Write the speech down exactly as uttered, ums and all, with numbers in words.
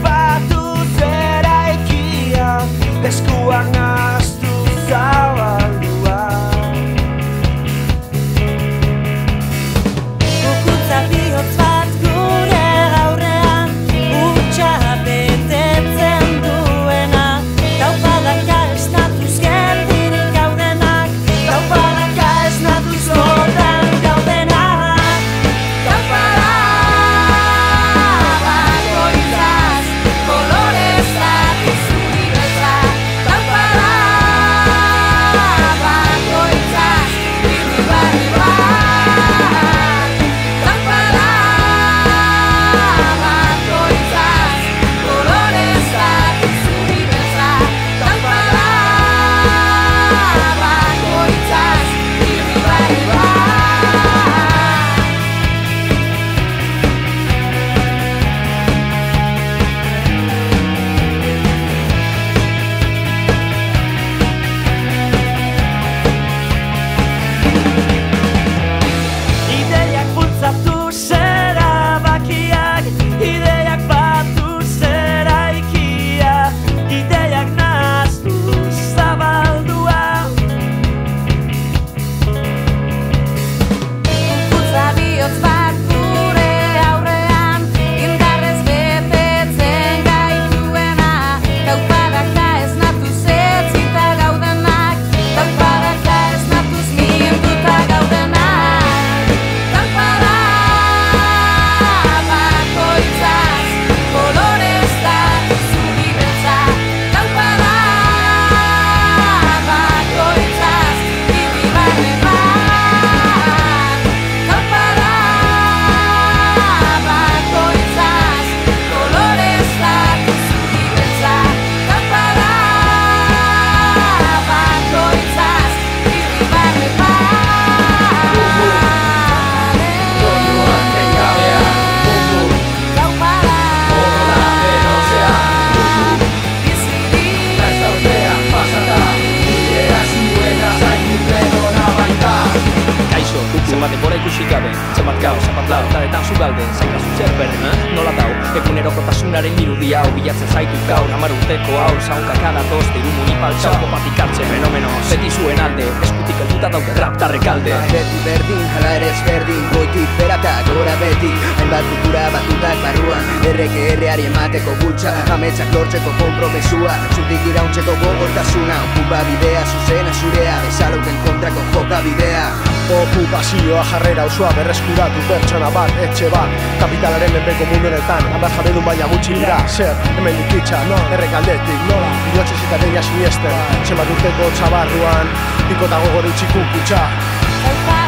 batu zera ekia, eskuak nahaztu zabaldua. Kukuntza bihotz bat gure aurrean, hutsa betetzen duena, taupadaka esnatuz geldirik gaudenak, Taupadaka esnatuz zorran gaudenak. Taupada bakoitzaz, kolorez zati zuri beltza. Taupada bakoitzaz, irri barri bat. Taupada bakoitzaz, kolorez zati zuri beltza. Taupada bakoitzaz, irri barri bat. Ideiak bultzatu zera bakiak, ideiak batu zera ikia, ideiak nahaztu zabaldua. Kukuntza bihotz bat gure aurrean, indarrez betetzen gaituena, taupadaka esnatuz etzita gaudenak, taupadaka esnatuz minduta gaudenak. Taupada bakoitzaz, kolorez zati zuri beltza. Taupada bakoitzaz, irri barre bat. Taupada bakoitzaz, kolorez zati zuri beltza. Taupada bakoitzaz, irri barre bat. Taupada Kaixo, zenbat denbora ikusi gabe, zenbat gau, zenbat lau, taretan zu galde, zaikazu zer berren, eh? Nola dau, egunerokotasunaren irudia hau bilatzen zaitu gaur, hamar urteko haur, zaunkaka datoz, diru munipaltza, kopatik hartzen, fenomeno, beti zuen alde, eskutik helduta daude raptarrek alde. Beti berdin, hala ere ezberdin, goitik berata, gora beti, hainbat kultura batutak barruan, erreke erreari emateko bultza, ametsak lortzeko konpromesua, zutik irauntzeko gogortasuna, okupa bidea, zuzena zurea, bezalauten kontrako joka bidea. Okupazioa jarrera osoa berreskuratu pertsona bat, etxe bat, kapitalaren menpeko mundu honetan, hamar jabedun baina gutxi dira, zer, hemen dikitza, errekaldetik, nola, bihotzez eta deia sinesten, zenbat urteko txabarruan, piko eta gogor utxik kutxa. Taupada